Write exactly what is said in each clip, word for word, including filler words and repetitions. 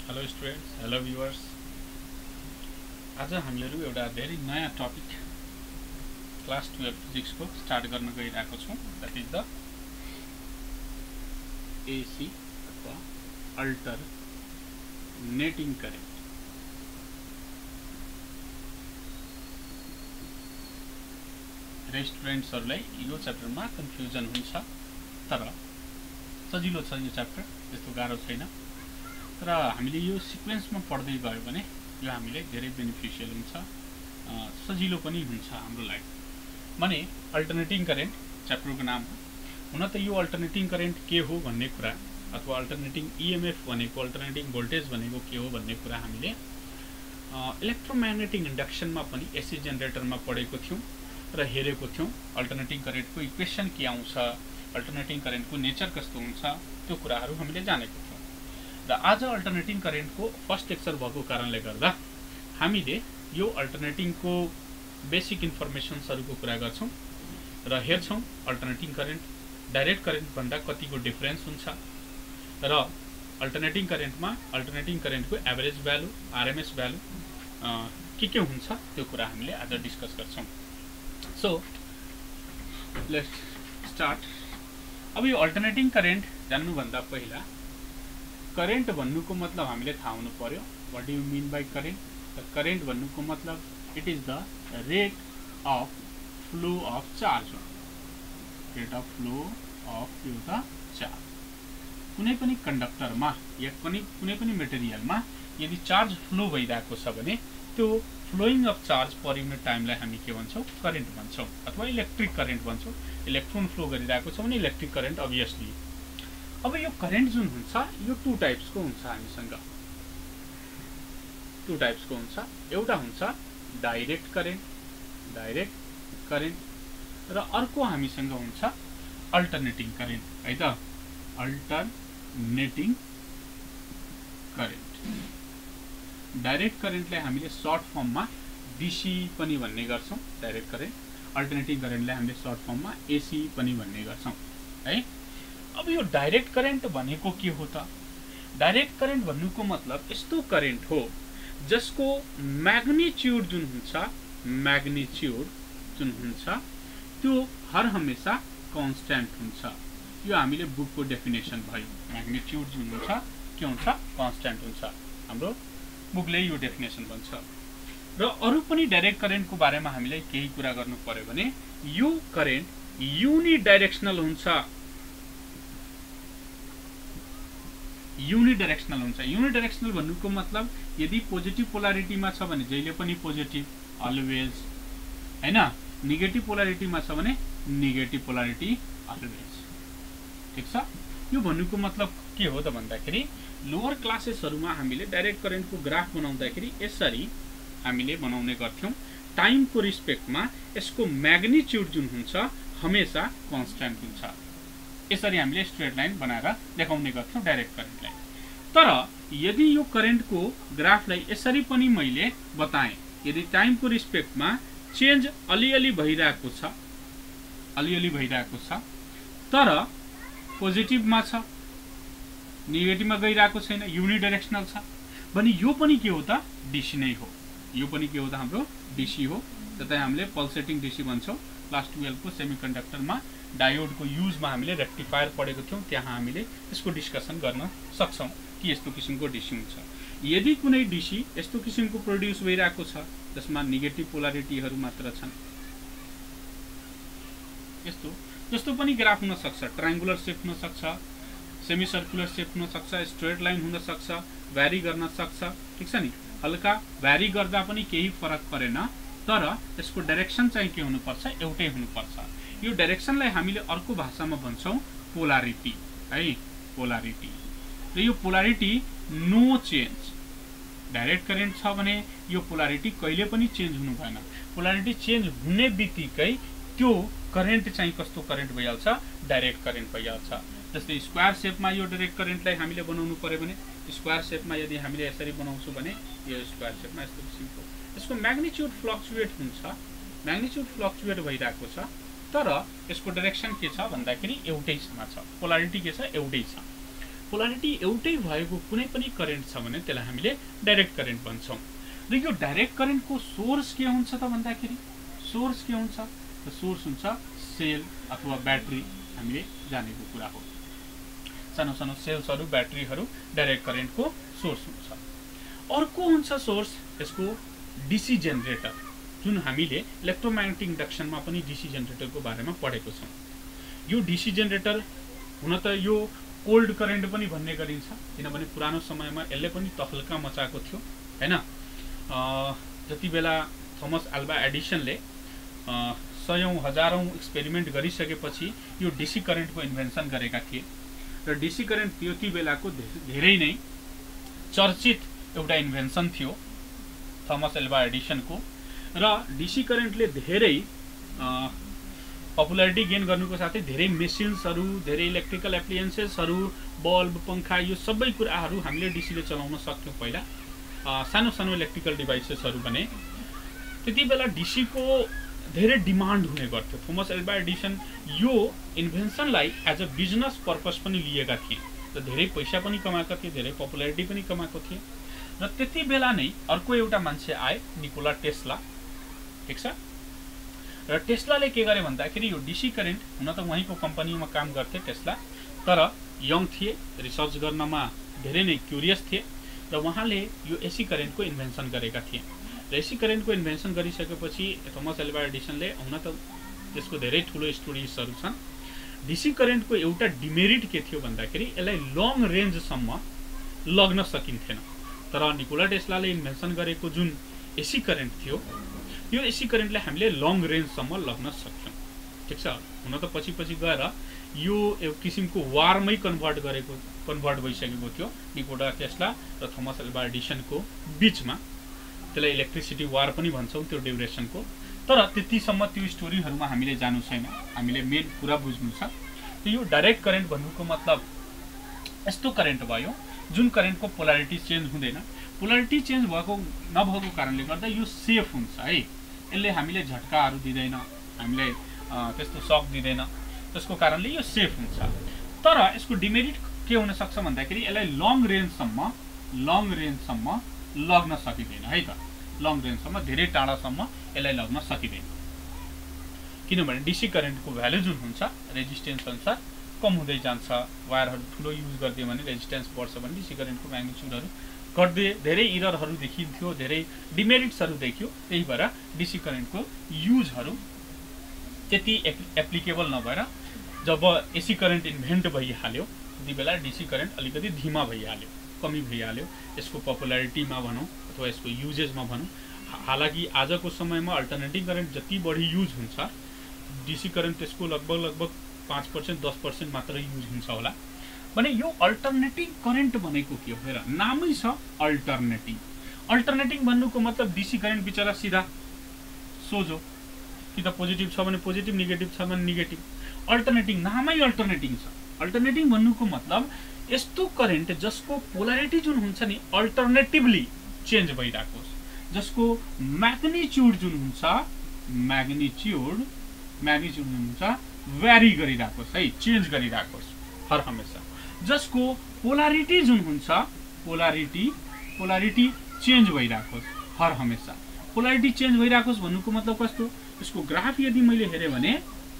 Hello students, hello viewers. आज हामीहरू एउटा धेरै नयाँ टपिक क्लास ट्वेल्भ फिजिक्सको स्टार्ट गर्न गइरहेको छौँ। द्याट इज द एसी अथवा अल्टरनेटिङ करेन्ट। र स्टुडेन्ट्सहरूलाई यो च्याप्टरमा कन्फ्युजन हुन्छ, तर सजिलो छ यो च्याप्टर, त्यस्तो गाह्रो छैन। तर हामीले यो सिक्वेन्समा पढ्दै गयो भने यो हामीले धेरै बेनिफिसियल हुन्छ, सजिलो पनि हुन्छ हाम्रो लागि। भने अल्टरनेटिङ करेन्ट च्याप्टरको नाम हो। हुन त यो अल्टरनेटिङ करेन्ट के हो भन्ने कुरा अथवा अल्टरनेटिङ इएमएफ भनेको अल्टरनेटिङ भोल्टेज भनेको के हो भन्ने कुरा हामीले इलेक्ट्रोम्याग्नेटिक इन्डक्सनमा पनि एसी जेनेरेटरमा पढेको थियौँ र हेरेको थियौँ। अल्टरनेटिङ करेन्टको इक्वेसन के आउँछ, अल्टरनेटिङ करेन्टको नेचर कस्तो हुन्छ, त्यो कुराहरू हामीले जानेको थियौँ। र आज अल्टरनेटिङ करेन्टको फर्स्ट लेक्चर भएको कारणले गर्दा हामीले यो अल्टरनेटिङको बेसिक इन्फर्मेसन्सहरूको कुरा गर्छौँ र हेर्छौँ अल्टरनेटिङ करेन्ट डाइरेक्ट करेन्टभन्दा कतिको डिफरेन्स हुन्छ र अल्टरनेटिङ करेन्टमा अल्टरनेटिङ करेन्टको एभरेज भ्यालु, आरएमएस भ्यालु के के हुन्छ त्यो कुरा हामीले आज डिस्कस गर्छौँ। So let's start. अब यो अल्टरनेटिङ करेन्ट जान्नुभन्दा पहिला करेन्ट भन्नुको मतलब हामीले थाहा हुनु पर्यो। What do you mean by current? The current भन्नुको मतलब it is the rate of flow of charge हो। रेट अफ फ्लो अफ एउटा चार्ज कुनै पनि कन्डक्टरमा या कुनै कुनै पनि मेटेरियलमा यदि चार्ज फ्लो भइरहेको छ भने त्यो flowing of charge per unit टाइमलाई हामी के भन्छौँ? करेन्ट भन्छौँ अथवा इलेक्ट्रिक करेन्ट भन्छौँ। इलेक्ट्रोन फ्लो गरिरहेको छ भने इलेक्ट्रिक करेन्ट अभियसली। अब यो करेन्ट जुन हुन्छ यो टु टाइप्सको हुन्छ हामीसँग। टु टाइप्सको हुन्छ। एउटा हुन्छ डाइरेक्ट करेन्ट, डाइरेक्ट करेन्ट र अर्को हामीसँग हुन्छ अल्टरनेटिङ करेन्ट, है त? Alternating current. डाइरेक्ट करेन्टलाई हामीले सर्ट फर्ममा डिसी पनि भन्ने गर्छौँ, डाइरेक्ट करेन्ट। अल्टरनेटिङ करेन्टलाई हामीले सर्ट फर्ममा एसी पनि भन्ने गर्छौँ, है? अब यो डाइरेक्ट करेन्ट भनेको के हो त? डाइरेक्ट करेन्ट भन्नुको मतलब यस्तो करेन्ट हो जसको म्याग्निट्युड जुन हुन्छ, म्याग्निट्युड जुन हुन्छ त्यो हर हमेशा कन्स्ट्यान्ट हुन्छ। यो हामीले बुकको डेफिनेसन भयो। म्याग्निट्युड जुन हुन्छ के हुन्छ? कन्स्ट्यान्ट हुन्छ। हाम्रो बुकले यो डेफिनेसन भन्छ। र अरू पनि डाइरेक्ट करेन्टको बारेमा हामीलाई केही कुरा गर्नु पर्यो भने यो करेन्ट युनिडाइरेक्सनल हुन्छ। युनिडाइरेक्सनल हुन्छ। युनिडाइरेक्सनल भन्नुको मतलब यदि पोजिटिभ पोलारिटीमा छ भने जहिले पनि पोजिटिभ अलवेज, हैन? नेगेटिभ पोलारिटीमा छ भने नेगेटिभ पोलारिटी अलवेज। ठिक छ? यो भन्नुको मतलब के हो त भन्दाखेरि लोअर क्लासेसहरुमा हामीले डाइरेक्ट करेन्टको ग्राफ बनाउँदाखेरि यसरी हामीले बनाउने गर्थ्यौं। टाइमको रिस्पेक्टमा यसको म्याग्निट्युड जुन हुन्छ हमेशा कन्स्ट्यान्ट हुन्छ। यसरी हामीले स्ट्रेट लाइन बनाएर देखाउने गर्थ्यौं डाइरेक्ट करेन्टलाई। तर यदि यो करेन्टको ग्राफलाई यसरी पनि मैले बताएँ, यदि टाइमको रिस्पेक्टमा चेन्ज अलिअलि भइरहेको छ, अलिअलि भइरहेको छ तर पोजिटिभमा छ, नेगेटिभमा गइरहेको छैन, युनिडाइरेक्सनल छ भने यो पनि के हो त? डीसी नै हो। यो पनि के हो त? हाम्रो डीसी हो। जतै हामीले पल्सेटिङ डीसी भन्छौं। क्लास ट्वेल्भ को सेमिकन्डक्टरमा डायोडको युजमा हामीले रेक्टिफायर पढेको थियौं, त्यहाँ हामीले यसको डिस्कसन गर्न सक्छौं कि यस्तो किसिमको डीसी हुन्छ। यदि कुनै डीसी यस्तो किसिमको प्रोड्युस भइरहेको छ जसमा नेगेटिभ पोलारिटीहरू मात्र छन्, यस्तो जस्तो पनि ग्राफ हुन सक्छ, ट्रायंगुलर शेप हुन सक्छ, सेमी सर्कुलर शेप हुन सक्छ, स्ट्रेट लाइन हुन सक्छ, भ्यारी गर्न सक्छ। ठीक छ नि? हल्का भ्यारी गर्दा पनि केही फरक परेन, तर यसको डाइरेक्सन चाहिँ के हुनुपर्छ? एउटै हुनुपर्छ। यो डाइरेक्सनलाई हामीले अर्को भाषामा भन्छौं पोलारिटी, है? पोलारिटी। र यो polarity no change. Direct current छ भने यो पोलारिटी कहिले पनि चेन्ज हुनु भएन। पोलारिटी चेन्ज हुने बित्तिकै त्यो करेन्ट चाहिँ कस्तो करेन्ट भइहाल्छ? डाइरेक्ट करेन्ट भइहाल्छ। जस्तै स्क्वायर शेपमा यो डाइरेक्ट करेन्टलाई हामीले बनाउनु पर्यो भने स्क्वायर शेपमा यदि हामीले यसरी बनाउँछौं भने यो स्क्वायर शेपमा यस्तो किसिमको यसको म्याग्निट्युड फ्लक्चुएट हुन्छ, म्याग्निट्युड फ्लक्चुएट भइरहेको छ, तर यसको डाइरेक्सन के छ भन्दाखेरि एउटैसँग छ। पोलारिटी के छ? एउटै छ। पोलारिटी एउटै भएको कुनै पनि करेन्ट छ भने त्यसलाई हामीले डाइरेक्ट करेन्ट भन्छौँ। र यो डाइरेक्ट करेन्टको सोर्स के हुन्छ त भन्दाखेरि सोर्स के हुन्छ त सोर्स हुन्छ सेल अथवा ब्याट्री, हामीले जानेको कुरा हो। सानो सानो सेल्सहरू ब्याट्रीहरू डाइरेक्ट करेन्टको सोर्स हुन्छ। अर्को हुन्छ सोर्स यसको डीसी जेनेरेटर, जुन हामीले इलेक्ट्रोम्याग्नेटिक इन्डक्सनमा पनि डीसी जेनेरेटरको बारेमा पढेको छौँ। यो डीसी जेनेरेटर हुन त यो कोल्ड करेन्ट पनि भन्ने गरिन्छ, किनभने पुरानो समयमा यसले पनि तहल्का मचाएको थियो हैन। जति बेला थोमस अल्वा एडिसनले सयौं हजारौं एक्सपेरिमेन्ट गरिसकेपछि यो डीसी करेन्टको इन्भेन्सन गरेका थिए र डीसी करेन्ट त्यति बेलाको धेरै नै चर्चित एउटा इन्भेन्सन थियो थोमस अल्वा एडिसनको। र डीसी करेन्टले धेरै पपुलारिटी गेन गर्नुको साथै धेरै मेसिन्सहरू, धेरै इलेक्ट्रिकल एप्लियन्सेसहरू, बल्ब, पंखा, यो सबै कुराहरू हामीले डीसीले चलाउन सक्थ्यौँ। पहिला सानो सानो इलेक्ट्रिकल डिभाइसेसहरू भने त्यति बेला डीसीको धेरै डिमान्ड हुने गर्थ्यो। थोमस अल्वा एडिसन यो इन्भेन्सनलाई एज अ बिजनेस पर्पस पनि लिएका थिए र धेरै पैसा पनि कमाएका थिए, धेरै पपुलारिटी पनि कमाएको थिए। र त्यति बेला नै अर्को एउटा मान्छे आए, निकोला टेस्ला, ठिक छ। र टेस्लाले के गरे भन्दाखेरि यो डीसी करेन्ट, हुन त उहाँको कम्पनीमा काम गर्थे टेस्ला, तर यङ थिए, रिसर्च गर्नमा धेरै नै क्युरियस थिए र उहाँले यो एसी करेन्टको इन्भेन्सन गरेका थिए। र एसी करेन्टको इन्भेन्सन गरिसकेपछि थोमस अल्वा एडिसनले, हुन त त्यसको धेरै ठुलो स्टोरिजहरू छन्। डीसी करेन्टको एउटा डिमेरिट के थियो भन्दाखेरि यसलाई लङ रेन्जसम्म लग्न सकिन्थेन। तर निकोला टेस्लाले इन्भेन्सन गरेको जुन एसी करेन्ट थियो, यो एसी करेन्टलाई हामीले लङ रेन्जसम्म लग्न सक्छौँ, ठिक छ। हुन त पछि पछि गएर यो एक किसिमको वारमै कन्भर्ट गरेको कन्भर्ट भइसकेको थियो निकोला टेस्ला र थोमस अल्वा एडिसनको बिचमा। त्यसलाई इलेक्ट्रिसिटी वार पनि भन्छौँ त्यो ड्युरेसनको। तर त्यतिसम्म त्यो स्टोरीहरूमा हामीले जानु छैन, हामीले मेन कुरा बुझ्नु छ। यो डाइरेक्ट करेन्ट भन्नुको मतलब यस्तो करेन्ट भयो जुन करेन्टको पोलारिटी चेन्ज हुँदैन। पोलारिटी चेन्ज भएको नभएको कारणले गर्दा यो सेफ हुन्छ है, यसले हामीले झट्काहरू दिँदैन, हामीलाई त्यस्तो सक दिँदैन, त्यसको कारणले यो सेफ हुन्छ। तर यसको डिमेरिट के हुन सक्छ भन्दाखेरि यसलाई लङ रेन्जसम्म लङ रेन्जसम्म लग्न सकिँदैन है त। लङ रेन्जसम्म, धेरै टाढासम्म यसलाई लग्न सकिँदैन, किनभने डीसी करेन्टको भ्यालु जुन हुन्छ रेजिस्टेन्स अनुसार कम हुँदै जान्छ। वायरहरू ठुलो युज गरिदियो भने रेजिस्टेन्स बढ्छ भने डीसी करेन्टको म्याग्निट्युडहरू घट्दै धेरै इररहरू देखिन्थ्यो, धेरै डिमेरिट्सहरू देखियो। त्यही भएर डीसी करेन्टको युजहरू त्यति एप्लिकेबल नभएर जब एसी करेन्ट इन्भेन्ट भइहाल्यो त्यति बेला डीसी करेन्ट अलिकति धीमा भइहाल्यो, कमी भइहाल्यो यसको पपुलारिटीमा भनौँ अथवा यसको युजेसमा भनौँ। हालाकि आजको समयमा अल्टरनेटिभ करेन्ट जति बढी युज हुन्छ, डीसी करेन्ट त्यसको लगभग लगभग पाँच पर्सेन्ट दस पर्सेन्ट मात्र युज हुन्छ होला भने। यो अल्टरनेटिभ करेन्ट भनेको के हो? हेर, नामै छ अल्टरनेटिभ। अल्टरनेटिभ भन्नुको मतलब डीसी करेन्ट बिचरा सिधा सोझो, कि त पोजिटिभ छ भने पोजिटिभ, नेगेटिभ छ भने नेगेटिभ। अल्टरनेटिभ नामै अल्टरनेटिभ छ। अल्टरनेटिभ भन्नुको मतलब यस्तो करेन्ट जसको पोलारिटी जुन हुन्छ नि अल्टरनेटिभली चेन्ज भइरहेको होस्, जसको म्याग्निट्युड जुन हुन्छ म्याग्निट्युड म्याग्निट्युड जुन हुन्छ भ्यारी गरिरहेको होस् है, चेन्ज गरिरहेको होस् हर हमेसा। जसको पोलारिटी जुन हुन्छ पोलारिटी पोलारिटी चेन्ज भइरहेको होस् हर हमेसा। पोलारिटी चेन्ज भइरहेको होस् भन्नुको मतलब कस्तो? यसको ग्राफ यदि मैले हेरेँ भने,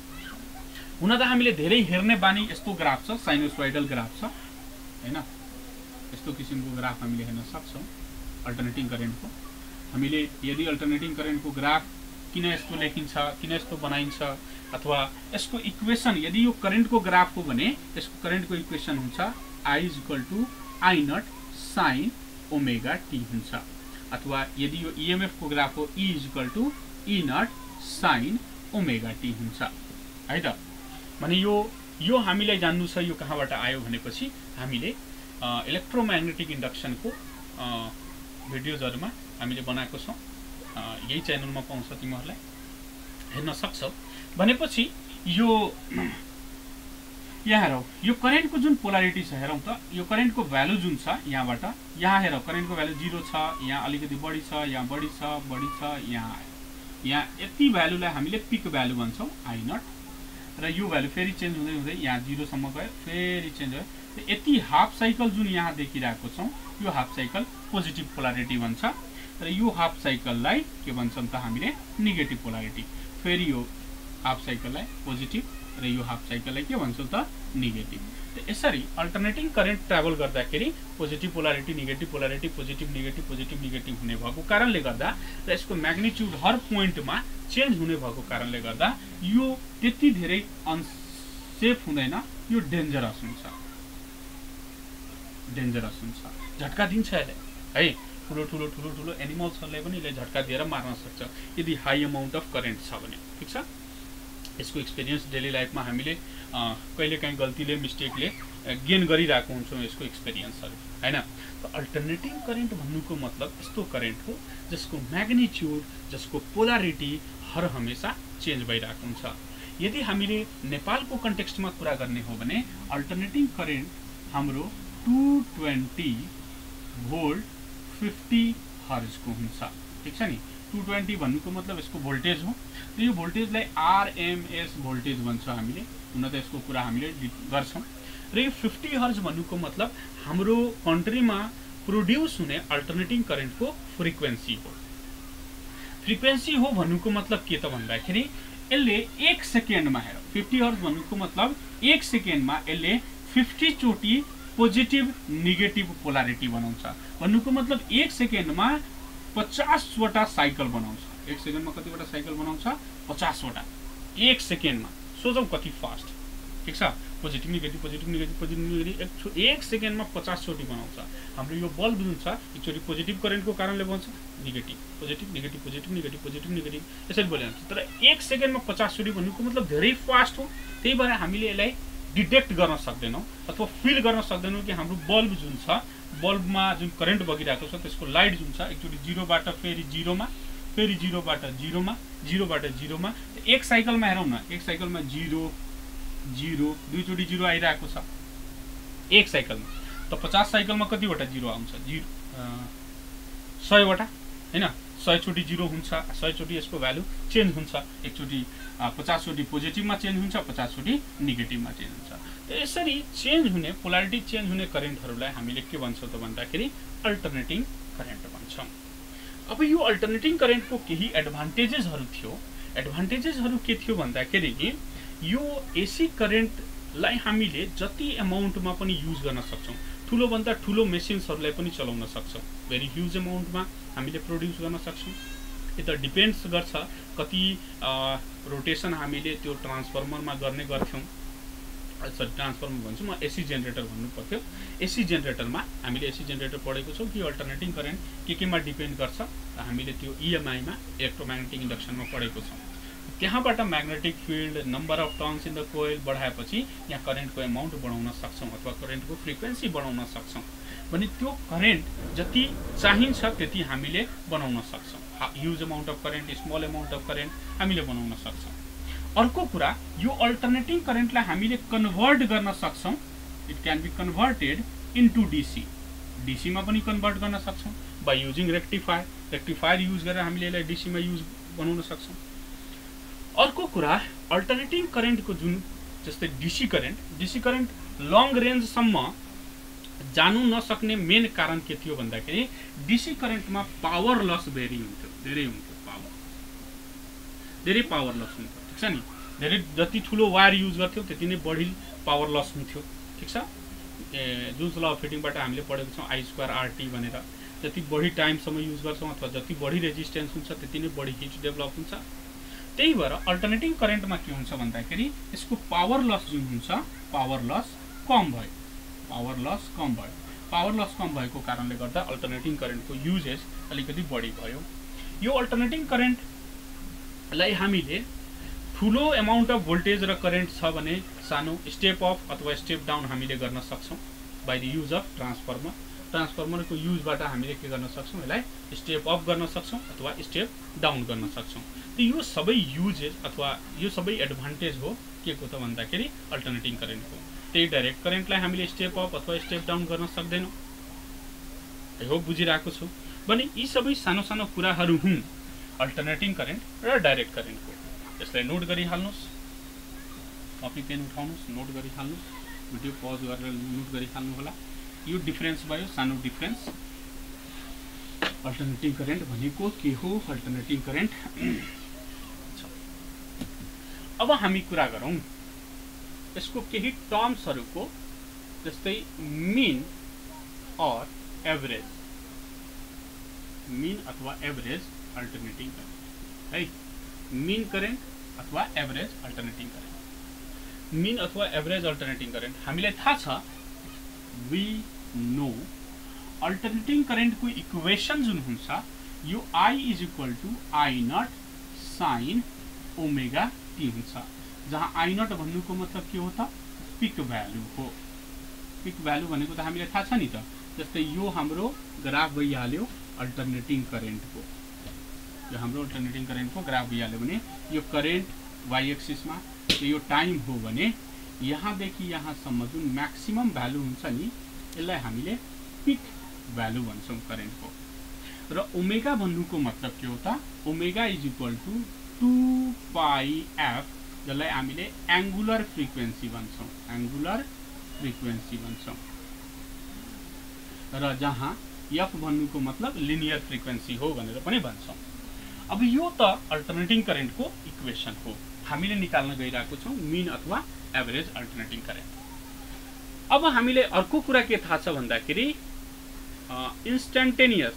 हुन त हामीले धेरै हेर्ने बानी यस्तो ग्राफ छ, साइनोसोइडल ग्राफ छ हैन। यस्तो किसिमको ग्राफ हामीले हेर्न सक्छौँ अल्टरनेटिङ करेन्टको। हामीले यदि अल्टरनेटिङ करेन्टको ग्राफ किन यस्तो लेखिन्छ, किन यस्तो बनाइन्छ, अथवा यसको इक्वेसन यदि यो करेन्टको ग्राफ हो भने यसको करेन्टको इक्वेसन हुन्छ I is equal to I naught sine omega T हुन्छ। अथवा यदि यो इएमएफ को ग्राफ हो E is equal to E naught sine omega T हुन्छ है त। भने यो यो हामीलाई जान्नु छ यो कहाँबाट आयो भनेपछि हामीले इलेक्ट्रोम्याग्नेटिक इन्डक्सनको भिडियोजहरुमा हामीले बनाएको छौं, यही च्यानलमा पाउँछ, तिमीहरुलाई हेर्न सक्छौ। भनेपछि यो यहाँ हेरौ, यो करेन्टको जुन पोलारिटी छ हेरौ त, यो करेन्टको भ्यालु जुन छ यहाँबाट यहाँ हेरौ, करेन्टको भ्यालु जीरो छ, यहाँ अलिकति बढी छ, यहाँ बढी छ, बढी छ, यहाँ यहाँ यति भ्यालुलाई हामीले पिक भ्यालु भन्छौं आई नट। र यो भ्यालु फेरि चेन्ज हुँदै हुँदै यहाँ जीरो सम्म गयो, फेरि चेन्ज भयो, यति हाफ साइकल जुन यहाँ देखिरहेको छौँ यो हाफ साइकल पोजिटिभ पोलारिटी भन्छ र यो हाफ साइकललाई के भन्छौँ त हामीले नेगेटिभ पोलारिटी। फेरि यो हाफ साइकललाई पोजिटिभ र यो हाफ साइकललाई के भन्छौँ त नेगेटिभ। त यसरी अल्टरनेटिङ करेन्ट ट्राभल गर्दाखेरि positive polarity negative polarity positive negative positive negative हुने भएको कारणले गर्दा र यसको म्याग्निट्युड हर पोइन्टमा चेन्ज हुने भएको कारणले गर्दा यो त्यति धेरै अनसेफ हुँदैन, यो डेन्जरस हुन्छ डेन्जरस हुन्छ झट्का दिन्छ यसले है। ठुलो ठुलो ठुलो ठुलो एनिमल्सहरूले पनि यसले झट्का दिएर मार्न सक्छ यदि हाई अमाउन्ट अफ करेन्ट छ भने। ठिक छ, यसको एक्सपिरियन्स डेली लाइफमा हामीले कहिलेकाहीँ गल्तीले मिस्टेकले गेन गरिरहेको हुन्छौँ यसको एक्सपिरियन्सहरू हैन। त अल्टरनेटिङ करेन्ट भन्नुको मतलब यस्तो करेन्ट हो जसको म्याग्निट्युड जसको पोलारिटी हर हमेसा चेन्ज भइरहेको हुन्छ। यदि हामीले नेपालको कन्टेक्स्टमा कुरा गर्ने हो भने अल्टरनेटिङ करेन्ट हाम्रो टू ट्वेन्टी भोल्ट फिफ्टी हर्जको हुन्छ। ठिक छ नि, टू ट्वेन्टी भन्नुको मतलब यसको भोल्टेज हो। र यो भोल्टेजलाई आरएमएस भोल्टेज भन्छ हामीले, हुन त यसको कुरा हामीले गर्छौँ। र यो फिफ्टी हर्ज भन्नुको मतलब हाम्रो कन्ट्रीमा प्रोड्युस हुने अल्टरनेटिङ करेन्टको फ्रिक्वेन्सी हो। फ्रिक्वेन्सी हो भन्नुको मतलब के त भन्दाखेरि यसले एक सेकेन्डमा हेर फिफ्टी हर्ज भन्नुको मतलब एक सेकेन्डमा यसले फिफ्टी चोटि पोजिटिभ नेगेटिभ पोलारिटी बनाउँछ भन्नुको मतलब एक सेकेन्डमा पचासवटा साइकल बनाउँछ। एक सेकेन्डमा कतिवटा साइकल बनाउँछ? पचासवटा एक सेकेन्डमा। सोचौँ कति फास्ट। ठिक छ, positive negative positive negative positive negative एक सेकेन्डमा पचासचोटि बनाउँछ। हाम्रो यो बल्ब जुन छ एकचोटि पोजिटिभ करेन्टको कारणले बन्छ negative positive negative positive negative positive negative यसरी बोलिन्छ। तर एक सेकेन्डमा पचासचोटि भन्नुको मतलब धेरै फास्ट हो। त्यही भएर हामीले यसलाई डिटेक्ट गर्न सक्दैनौँ अथवा फिल गर्न सक्दैनौँ कि हाम्रो बल्ब जुन छ बल्बमा जुन करेन्ट बगिरहेको छ त्यसको लाइट जुन छ एकचोटि जिरोबाट फेरि जिरोमा फेरि जिरोबाट जिरोमा जिरोबाट जिरोमा एक साइकलमा हेरौँ न, एक साइकलमा जिरो जिरो दुईचोटि जिरो आइरहेको छ एक साइकलमा। त पचास साइकलमा कतिवटा जिरो आउँछ? जिरो सयवटा होइन। सयचोटि जिरो हुन्छ, सयचोटि यसको भ्यालु चेन्ज हुन्छ। एकचोटि पचासचोटि पोजिटिभमा चेन्ज हुन्छ, पचासचोटि नेगेटिभमा चेन्ज हुन्छ। त यसरी चेन्ज हुने पोलारिटी चेन्ज हुने करेन्टहरूलाई हामीले के भन्छौँ त भन्दाखेरि अल्टरनेटिङ करेन्ट भन्छौँ। अब यो अल्टरनेटिङ करेन्टको केही एडभान्टेजेसहरू थियो। एडभान्टेजेसहरू के थियो भन्दाखेरि यो एसी करेन्टलाई हामीले जति एमाउन्टमा पनि युज गर्न सक्छौँ, ठुलोभन्दा ठुलो मेसिन्सहरूलाई पनि चलाउन सक्छौँ। भेरी ह्युज एमाउन्टमा हामीले प्रोड्युस गर्न सक्छौँ। यो त डिपेन्ड्स गर्छ कति रोटेसन हामीले त्यो ट्रान्सफर्मरमा गर्ने गर्थ्यौँ। सरी ट्रान्सफर्मर भन्छु म, एसी जेनेरेटर भन्नु पर्थ्यो। एसी जेनेरेटरमा हामीले एसी जेनेरेटर पढेको छौँ कि अल्टरनेटिङ करेन्ट के केमा डिपेन्ड गर्छ, हामीले त्यो इएमआईमा इलेक्ट्रोम्याग्नेटिक इन्डक्सनमा पढेको छौँ। त्यहाँबाट magnetic field number of turns in the coil बढाएपछि यहाँ करेन्टको एमाउन्ट बढाउन सक्छौँ अथवा करेन्टको फ्रिक्वेन्सी बढाउन सक्छौँ भने त्यो करेन्ट जति चाहिन्छ त्यति हामीले बनाउन सक्छौँ। Huge amount of current small amount of current हामीले बनाउन सक्छौँ। अर्को कुरा यो अल्टरनेटिङ करेन्टलाई हामीले कन्भर्ट गर्न सक्छौँ। It can be converted into DC. डिसीमा पनि कन्भर्ट गर्न सक्छौँ by using rectifier. Rectifier use गरेर हामीले यसलाई डिसीमा युज बनाउन सक्छौँ। अर्को कुरा अल्टरनेटिङ करेन्टको जुन जस्तै DC current DC current long रेन्जसम्म जानु नसक्ने मेन कारण के थियो भन्दाखेरि डिसी करेन्टमा पावर लस धेरै हुन्थ्यो धेरै हुन्थ्यो पावर धेरै पावर लस हुन्थ्यो। ठिक छ नि, धेरै जति ठुलो वायर युज गर्थ्यौँ त्यति नै बढी पावर लस हुन्थ्यो। ठिक छ, ए जुन्स ल अफ फिटिङबाट हामीले पढेको छौँ आई स्क्वायर आरटी भनेर। जति बढी टाइमसम्म युज गर्छौँ अथवा जति बढी रेजिस्टेन्स हुन्छ त्यति नै बढी हिट डेभलप हुन्छ। त्यही भएर अल्टरनेटिङ करेन्टमा के हुन्छ भन्दाखेरि यसको पावर लस जुन हुन्छ पावर लस कम भयो पावर लस कम भयो पावर लस कम भएको कारणले गर्दा अल्टरनेटिङ करेन्टको युजेस अलिकति बढी भयो। यो अल्टरनेटिङ करेन्टलाई हामीले ठुलो एमाउन्ट अफ भोल्टेज र करेन्ट छ भने सानो स्टेप अफ अथवा स्टेप डाउन हामीले गर्न सक्छौँ by the use of transformer. ट्रान्सफर्मरको युजबाट हामीले के गर्न सक्छौँ, यसलाई स्टेप अप गर्न सक्छौँ अथवा स्टेप डाउन गर्न सक्छौँ। त यो सबै युजेस अथवा यो सबै एडभान्टेज हो के को त भन्दाखेरि अल्टरनेटिङ करेन्टको। त्यही डाइरेक्ट करेन्टलाई हामीले स्टेप अप अथवा स्टेप डाउन गर्न सक्दैनौँ। आई होप बुझिरहेको छु। भने यी सबै सानो सानो कुराहरू हुन् अल्टरनेटिङ करेन्ट र डाइरेक्ट करेन्टको। यसलाई नोट गरिहाल्नुहोस्, कपी पेन उठाउनुहोस्, नोट गरिहाल्नुहोस्। भिडियो पज गरेर नोट गरिहाल्नु होला। यो डिफरेन्स भयो, सानो डिफरेन्स। अल्टरनेटिङ करेन्ट भनेको के हो? Alternating current. अब हामी कुरा गरौँ यसको केही टर्म्सहरूको, जस्तै मिन और एभरेज, मिन अथवा एभरेज अल्टरनेटिङ करेन्ट है। मिन करेन्ट अथवा एभरेज अल्टरनेटिङ करेन्ट। मिन अथवा एभरेज अल्टरनेटिङ करेन्ट हामीलाई थाहा छ, वी नो अल्टरनेटिङ करेन्टको इक्वेसन जुन हुन्छ यो I is equal to I naught sine omega T हुन्छ, जहाँ आई नट भन्नुको मतलब के हो त? पिक भ्यालु हो। पिक भ्यालु भनेको त हामीलाई थाहा छ नि त। जस्तै यो हाम्रो ग्राफ भइहाल्यो अल्टरनेटिङ करेन्टको, यो हाम्रो अल्टरनेटिङ करेन्टको ग्राफ भइहाल्यो भने यो करेन्ट वाई एक्सिसमा, यो टाइम हो भने यहाँदेखि यहाँसम्म जुन म्याक्सिमम भ्यालु हुन्छ नि यसलाई हामीले पिक भ्यालु भन्छौँ करेन्टको। र ओमेगा भन्नुको मतलब के हो त? Omega is equal to two pi F, जसलाई हामीले एङ्गुलर फ्रिक्वेन्सी भन्छौँ, एङ्गुलर फ्रिक्वेन्सी भन्छौँ। र जहाँ एफ भन्नुको मतलब लिनियर फ्रिक्वेन्सी हो भनेर पनि भन्छौँ। अब यो त अल्टरनेटिङ करेन्टको इक्वेसन हो, हामीले निकाल्न गइरहेको छौँ मिन अथवा एभरेज अल्टरनेटिङ करेन्ट। अब हामीले अर्को कुरा के थाहा छ भन्दाखेरि instantaneous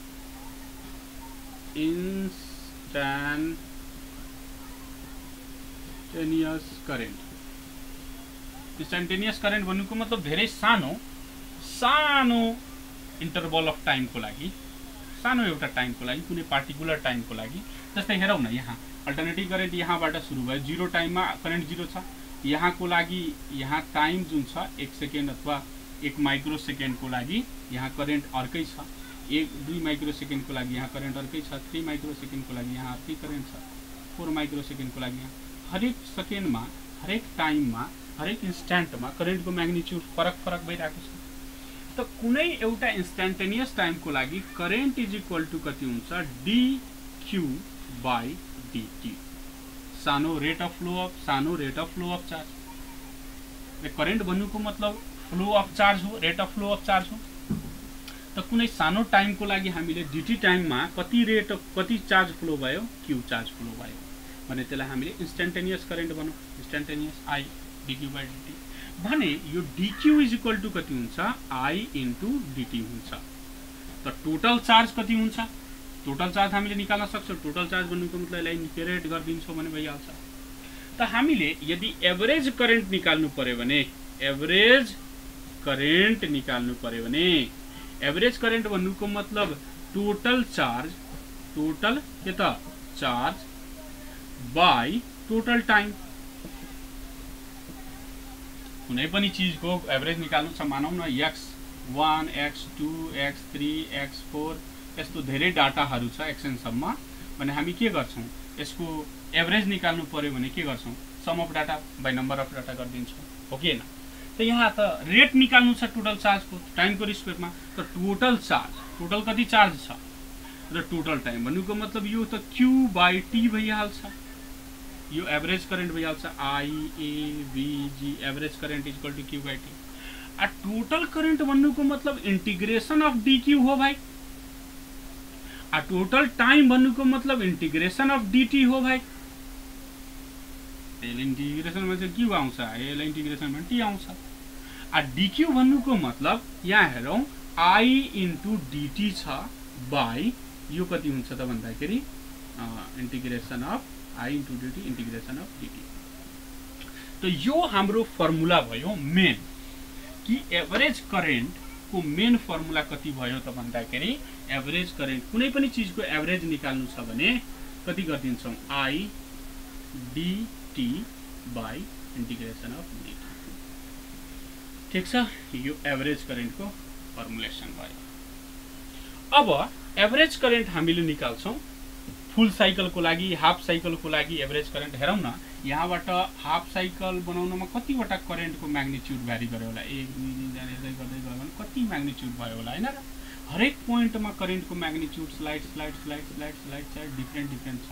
instantaneous current. Instantaneous current भन्नुको मतलब धेरै सानो सानो इन्टरभल अफ टाइमको लागि, सानो एउटा टाइमको लागि, कुनै पार्टिकुलर टाइमको लागि। जस्तै हेरौँ न, यहाँ अल्टरनेटिभ करेन्ट यहाँबाट सुरु भयो, जिरो टाइममा करेन्ट जिरो छ। यहाँको लागि यहाँ टाइम जुन छ एक सेकेन्ड अथवा एक माइक्रो सेकेन्डको लागि यहाँ करेन्ट अर्कै छ, एक दुई माइक्रो सेकेन्डको लागि यहाँ करेन्ट अर्कै छ, थ्री माइक्रो सेकेन्डको लागि यहाँ अर्कै करेन्ट छ, फोर माइक्रो सेकेन्डको लागि यहाँ। हरेक सेकेन्डमा, हरेक टाइममा, हरेक इन्स्ट्यान्टमा करेन्टको म्याग्निट्युड फरक फरक भइरहेको छ। त कुनै एउटा इन्स्ट्यान्टेनियस टाइमको लागि करेन्ट इज इक्वल टू कति हुन्छ? D Q by DT. सानो रेट अफ फ्लो अफ सानो rate of flow of charge. Current भन्नुको मतलब फ्लो अफ चार्ज हो, rate of flow of charge हो। त कुनै सानो टाइमको लागि हामीले डिटी टाइममा कति रेट कति चार्ज फ्लो भयो? क्यू चार्ज फ्लो भयो भने त्यसलाई हामीले इन्स्ट्यान्टेनियस करेन्ट भनौँ, instantaneous I DQ by DT भने यो डिक्यू इज इक्वल टू कति हुन्छ? आई इन्टु डिटी हुन्छ। त टोटल चार्ज कति हुन्छ? टोटल चार्ज हामीले निकाल्न सक्छौँ। टोटल चार्ज भन्नुको मतलब यसलाई इन्टिग्रेट गरिदिन्छौँ भने भइहाल्छ। त हामीले यदि एभरेज करेन्ट निकाल्नु पर्यो भने, एभरेज करेन्ट निकाल्नु पर्यो भने, एभरेज करेन्ट भन्नुको मतलब टोटल चार्ज, टोटल के त चार्ज बाई टोटल टाइम। कुनै पनि चीजको एभरेज निकाल्नु छ, मानौँ न X one, X two, X three, X four, यस्तो धेरै डाटाहरू छ एक्सएनसम्म भने हामी के गर्छौँ? यसको एभरेज निकाल्नु पर्यो भने के गर्छौँ? Sum of data by number of data गरिदिन्छौँ, हो कि होइन? त यहाँ त रेट निकाल्नु छ टोटल चार्जको टाइमको रिस्पेक्टमा, त टोटल चार्ज, टोटल कति चार्ज छ र टोटल टाइम भन्नुको मतलब यो त क्यू बाई टी भइहाल्छ। यो एभरेज करेन्ट भइहाल्छ, I A V G average current equal to Q by T. आ टोटल करेन्ट भन्नुको मतलब इंटीग्रेशन अफ डी क्यू हो भाई। आ टोटल टाइम भन्नुको मतलब इंटीग्रेशन अफ डी टी हो भाई। यसले इंटीग्रेशन में चाहिँ क्यू आउँछ, यसलाई इंटीग्रेशन में टी आउँछ। आ डी क्यू भन्नुको मतलब यहाँ हेरौँ आई इन्टु डी छ बाई यो कति हुन्छ त भन्दाखेरि integration of I into D integration of D. तो यो हाम्रो फर्मुला भयो मेन कि एभरेज करेन्ट को मेन फर्मुला कति भयो त भन्दाखेरि एभरेज करेन्ट कुनै पनि चीजको एभरेज निकाल्नु छ भने कति गर्दिन्छौं I D by integration of D. ठीक छ, यो एभरेज करेन्ट को फर्मुलेसन भयो। अब एभरेज करेन्ट हामीले निकाल्छौं फुल साइकल को लागि, हाफ साइकल को लागि एभरेज करेन्ट हेरौं न। यहाँबाट हाफ साइकल बनाउनमा कतिवटा करेन्ट को मैग्निट्यूड भ्यारी गर्यो होला, एक दुई तीन चार यसै गर्दै गयो भने कति मैग्निट्यूड भयो होला हैन र। हरेक पोइन्टमा करेन्ट को magnitude slide slide slide slide slide slide different different छ।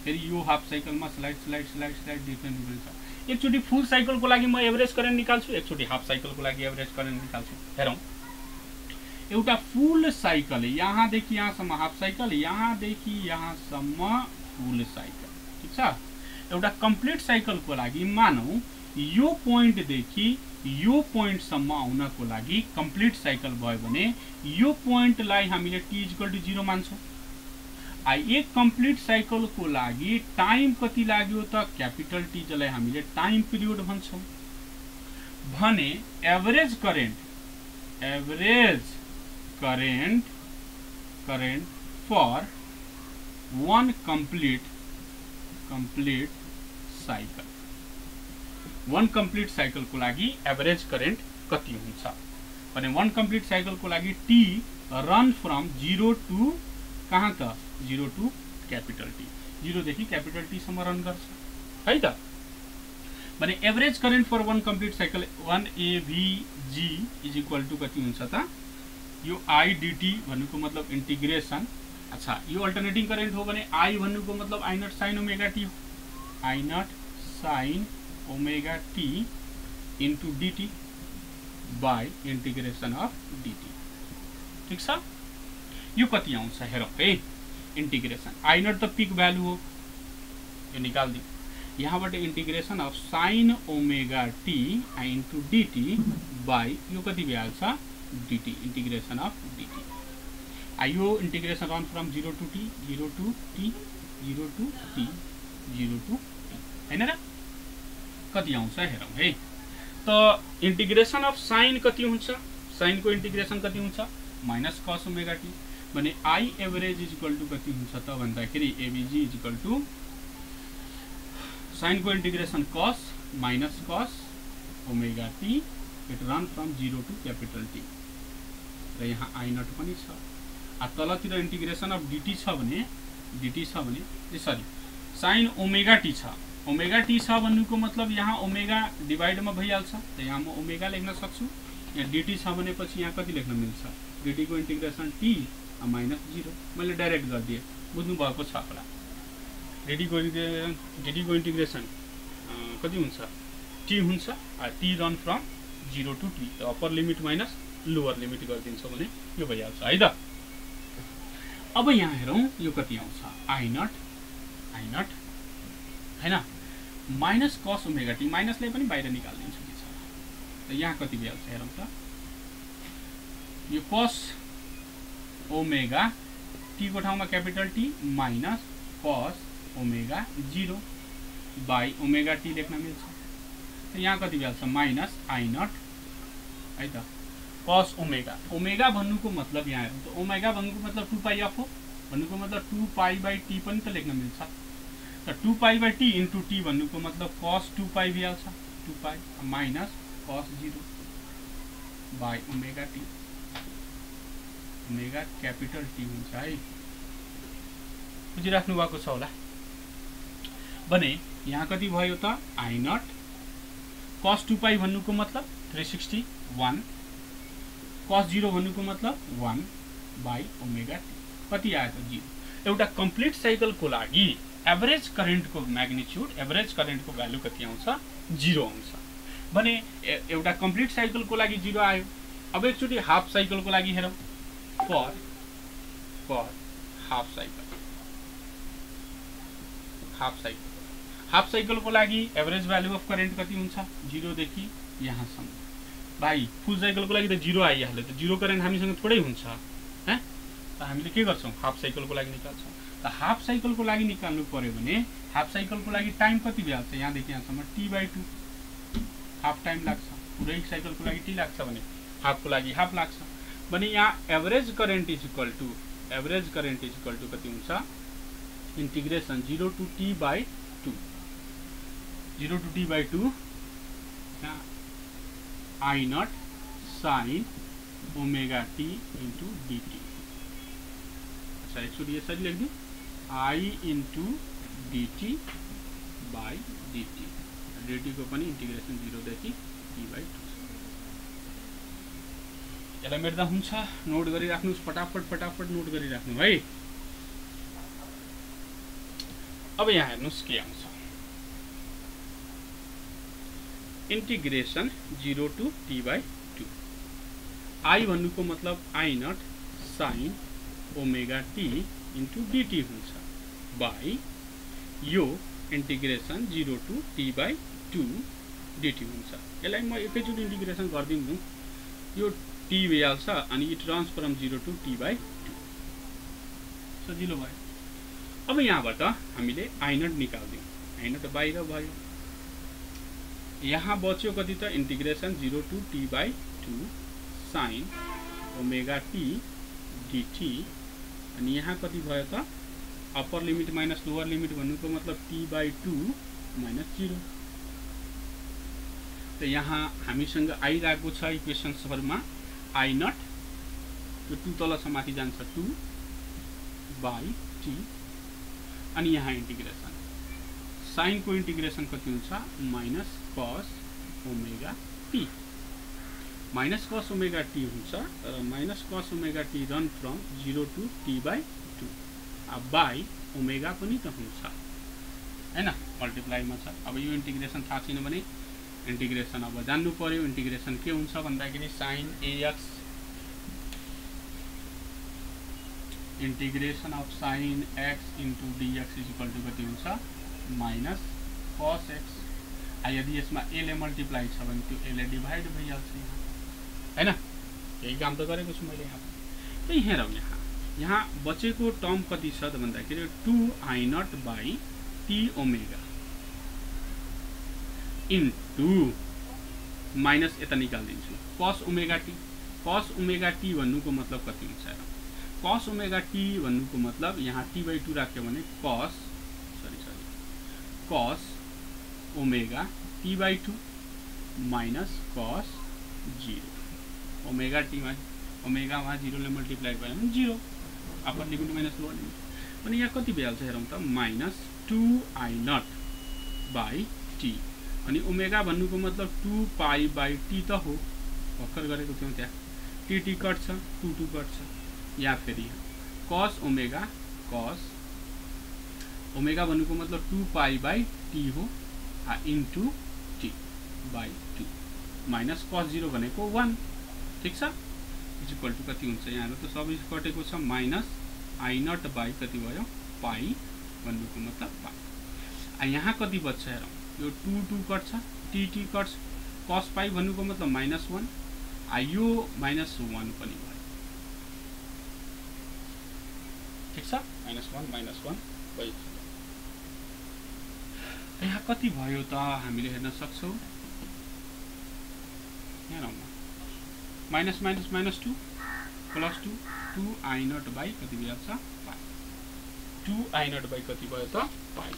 फेरि यो हाफ साइकलमा slide slide slide slide different different छ। एकचोटि फुल साइकलको लागि म एभरेज करेन्ट निकाल्छु, एकचोटि हाफ साइकलको लागि एभरेज करेन्ट निकाल्छु। हेरौँ, एउटा फुल साइकल यहाँदेखि यहाँसम्म हाफ साइकल, यहाँदेखि यहाँसम्म फुल साइकल, ठिक छ। एउटा कम्प्लिट साइकलको लागि मानौँ यो पोइन्टदेखि यो पोइन्टसम्म आउनको लागि कम्प्लिट साइकल भयो भने यो पोइन्टलाई हामीले टी इक्वल टु जीरो मान्छौँ। आ एक कम्प्लिट साइकलको लागि टाइम कति लाग्यो त क्यापिटल टी, जसलाई हामीले टाइम पिरियड भन्छौँ। भने average current average current current for one complete complete cycle, one complete साइकलको लागि एभरेज करेन्ट कति हुन्छ भने वन कम्प्लिट साइकलको लागि T run from zero to कहाँ त जीरो टू क्यापिटल टी, जीरोदेखि क्यापिटल टी सम्म रन गर्छ है त। भने average current for one complete cycle one AVG is equal to कति हुन्छ त, यो आई डिटी भन्नुको मतलब इन्टिग्रेसन। अच्छा, यो अल्टरनेटिङ करेन्ट हो भने आई भन्नुको मतलब I naught sine omega T हो, I naught sine omega T into dt by integration of DT, ठिक छ। यो कति आउँछ हेरौँ है, इन्टिग्रेसन आई नट त पिक भ्यालु हो, यो निकाल्दिउँ। यहाँबाट integration of sine omega T into dt by यो कति भइहाल्छ डिटी, इन्टिग्रेसन अफ डिटी। यो integration run from zero to T, zero to T, zero to T, zero to T, होइन र। कति आउँछ हेरौँ है। त इन्टिग्रेसन अफ साइन कति हुन्छ, साइनको इन्टिग्रेसन कति हुन्छ माइनस कस ओमेगा टी। भने I average is equal to कति हुन्छ त भन्दाखेरि एबीजी इज इक्वल टू साइनको integration cos minus cos omega T, it run from zero to capital T, र यहाँ आई नट पनि छ। आ तलतिर इन्टिग्रेसन अफ डिटी छ भने डिटी छ भने सरी साइन ओमेगा टी छ, ओमेगा टी छ भन्नुको मतलब यहाँ ओमेगा डिवाइडमा भइहाल्छ, त यहाँ म ओमेगा लेख्न सक्छु। यहाँ डिटी छ भनेपछि यहाँ कति लेख्न मिल्छ, डिटी को इन्टिग्रेसन टी माइनस जीरो, मैले डाइरेक्ट गरिदिएँ, बुझ्नु भएको छ होला। डिटी को डिटी को इन्टिग्रेसन कति हुन्छ टी हुन्छ, T run from zero to T, त upper limit minus lower limit गरिदिन्छौँ भने यो भइहाल्छ है त। अब यहाँ हेरौँ यो कति आउँछ आई नट आई नट हैन माइनस कस ओमेगा टी, माइनसले पनि बाहिर निकाल्दिन्छु कि छ। त यहाँ कति भइहाल्छ हेरौँ त, यो कस ओमेगा टी को ठाउँमा capital T minus cos omega zero by omega T लेख्न मिल्छ। त यहाँ कति भइहाल्छ माइनस आई नट है त कस ओमेगा, ओमेगा भन्नुको मतलब यहाँ हेरौँ त ओमेगा भन्नुको मतलब टू पाई एफ हो, भन्नुको मतलब टू पाई बाई टी पनि त लेख्न मिल्छ। त two pi by T into T भन्नुको मतलब कस टू पाई भइहाल्छ, two pi minus cos zero by omega T, omega capital T हुन्छ है, बुझिराख्नु भएको छ होला। भने यहाँ कति भयो त I naught cos two pi भन्नुको मतलब थ्री सिक्सटी वन, कस जीरो भन्नुको मतलब वन बाई ओमेगा टी, कति आयो त जीरो। एउटा कम्प्लिट साइकलको लागि एभरेज करेन्टको म्याग्निट्युड, एभरेज करेन्टको भ्यालु कति आउँछ जीरो आउँछ। भने एउटा कम्प्लिट साइकलको लागि जीरो आयो। अब एकचोटि हाफ साइकलको लागि हेरौँ, for for half cycle, half cycle half साइकलको लागि एभरेज भ्यालु अफ करेन्ट कति हुन्छ जीरोदेखि यहाँसम्म। भाइ फुल साइकलको लागि त जीरो आइहाल्यो, त जीरो करेन्ट हामीसँग थोरै हुन्छ है, त हामीले के गर्छौँ हाफ साइकलको लागि निकाल्छौँ। त हाफ साइकलको लागि निकाल्नु पर्यो भने हाफ साइकलको लागि टाइम कति भइहाल्छ यहाँदेखि यहाँसम्म T by two, half time लाग्छ। पुरै साइकलको लागि टी लाग्छ भने हाफको लागि हाफ लाग्छ। भने यहाँ average current is equal to average current is equal to कति हुन्छ integration zero to T by two, zero to T by two I naught sine omega T into D T. अच्छा actually यसरी लेख दी I into D T by D T, D T को पनि integration zero देखि T by two. यसलाई मेट्दा हुन्छ, नोट गरिराख्नुस्, फटाफट फटाफट नोट गरिराख्नु है। अब यहाँ हेर्नुस् के आउँछ integration zero to T by two I भन्नुको मतलब I naught sine omega T into DT हुन्छ बाई यो integration zero to T by two DT हुन्छ। यसलाई म एकैचोटि इंटीग्रेशन गरिदिन्छु यो टी भइहाल्छ अनि it runs from zero to T by two सजिलो भयो। अब यहाँबाट हामीले आई नट निकाल्दियौँ आई नट बाहिर भयो यहाँ बच्यो कति त integration zero to T by two sine omega T DT अनि यहाँ कति भयो त upper limit minus lower limit भन्नुको मतलब T by two minus zero. तो यहाँ हामीसँग आइरहेको छ इक्वेशन्सहरुमा आई नट यो टू तलसम्म माथि जान्छ टू बाई टी अनि यहाँ इंटीग्रेशन साइन को इंटीग्रेशन कति हुन्छ minus cos omega T minus cos omega T हुन्छ र minus cos omega T run from zero to T by two अब बाई ओमेगा पनि त हुन्छ हैन मल्टिप्लाईमा छ। अब यो इंटीग्रेशन थाहा छैन भने इंटीग्रेशन अब जान्नु पर्यो इंटीग्रेशन के हुन्छ भन्दाखेरि sine X integration of sine X into DX is equal to कति हुन्छ माइनस कस एक्स यदि यसमा ए ले मल्टिप्लाई छ भने त्यो ए ले डिवाइड भइहाल्छ यहाँ हैन यही काम त गरेको छु मैले यहाँ। त्यही हेरौँ यहाँ यहाँ बचेको टर्म कति छ त भन्दाखेरि two I naught by T omega into minus यता निकालिदिन्छु cos omega T cos omega T भन्नुको मतलब कति हुन्छ हेरौँ कस ओमेगा टी भन्नुको मतलब यहाँ टी बाई टू राख्यो भने cos sorry sorry cos omega T by two minus cos zero omega T में ओमेगा वहाँ जीरो ले मल्टिप्लाई भयो भने zero upper limit minus lower limit अनि यहाँ कति भइहाल्छ हेरौँ त minus two I naught by T अनि ओमेगा भन्नुको मतलब टू पाई बाई टी त हो भर्खर गरेको थियौँ त्यहाँ टी टी कट छ टू टू कट छ या फेरि कस ओमेगा कस ओमेगा भन्नुको मतलब टू पाई बाई टी हो आ into T by two minus cos zero भनेको वन ठीक छ इज इक्वल टू कति हुन्छ यहाँ त सबै कटेको छ माइनस आई नट बाई कति भयो पाई भन्नुको मतलब पाई आ यहाँ कति बच्छ हेरौँ यो टू टू कट छ T T cuts cos pi भन्नुको मतलब माइनस वन आ यो माइनस वन पनि भयो ठीक छ माइनस वन माइनस वन भयो। यहाँ कति भयो त हामीले हेर्न सक्छौँ हेरौँ minus minus minus two plus two two I naught by कति भइहाल्छ pi two I naught by कति भयो त pi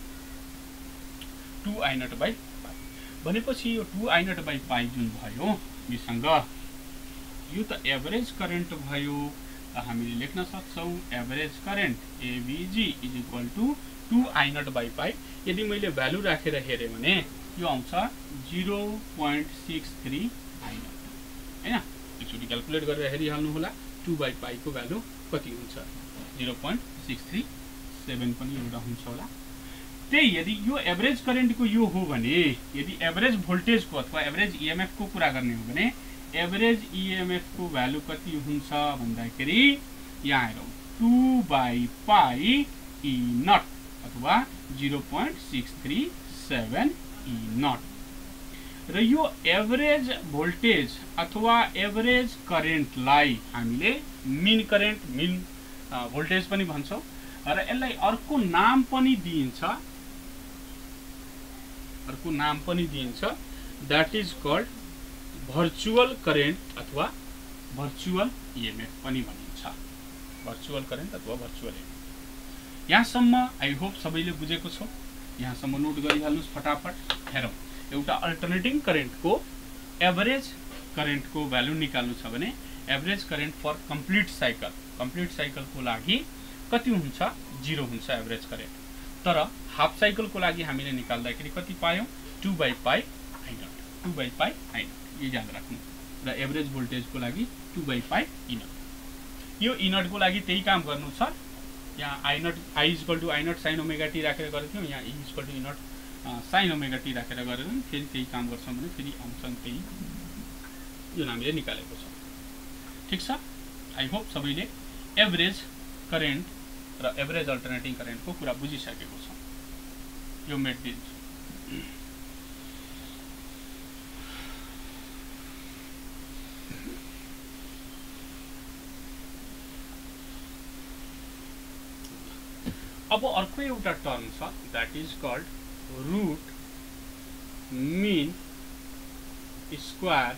two I naught by pi भनेपछि यो two I naught by pi जुन भयो योसँग यो त एभरेज करेन्ट भयो हामीले लेख्न सक्छौँ average current AVG is equal to two I naught by pi यदि मैले भ्यालु राखेर हेरेँ भने यो आउँछ zero point six three I naught हैन एकचोटि क्याल्कुलेट गरेर हेरिहाल्नु होला टू बाई पाई को भ्यालु कति हुन्छ zero point six three seven पनि एउटा हुन्छ होला। त्यही यदि यो एभरेज करेन्ट को यो हो भने यदि एभरेज भोल्टेज को अथवा एभरेज ईएमएफ को कुरा गर्ने हो भने एभरेज ईएमएफ को भ्यालु कति हुन्छ भन्दाखेरि यहाँ हेरौँ two by pi E naught अथवा zero point six three seven E naught र यो एभरेज भोल्टेज अथवा एभरेज करेन्टलाई हामीले मिन करेन्ट मिन भोल्टेज पनि भन्छौँ र यसलाई अर्को नाम पनि दिइन्छ अर्को नाम पनि दिइन्छ that is called virtual current अथवा भर्चुअल ईएमएफ पनि भनिन्छ भर्चुअल करेन्ट अथवा भर्चुअल ईएमएफ। यहाँसम्म आई होप सबैले बुझेको छ यहाँसम्म नोट गरिहाल्नुस् फटाफट हेरौँ एउटा अल्टरनेटिङ करेन्ट को एभरेज करेन्ट को भ्यालु निकाल्नु छ भने average current for complete cycle complete cycle को लागि कति हुन्छ जीरो हुन्छ एभरेज करेन्ट तर हाफ साइकल को लागि हामीले निकाल्दाखेरि कति पायौं two by pi I not two by pi I naught यो याद राख्नु र एभरेज भोल्टेज को लागि two by pi E naught यो ई नट को लागि त्यही काम गर्नु छ यहाँ I naught I equal to I naught sine omega T राखेर गरेको थियौँ, यहाँ E equal to E naught sine omega T राखेर गरेर फेरि त्यही काम गर्छौँ भने फेरि आउँछन् त्यही जुन हामीले निकालेको छ। ठिक छ, आई होप सबैले एभरेज करेन्ट र एभरेज अल्टरनेटिङ करेन्टको कुरा बुझिसकेको छ। यो मेटिदिन्छु। अब अर्को एउटा टर्म छ that is called root mean square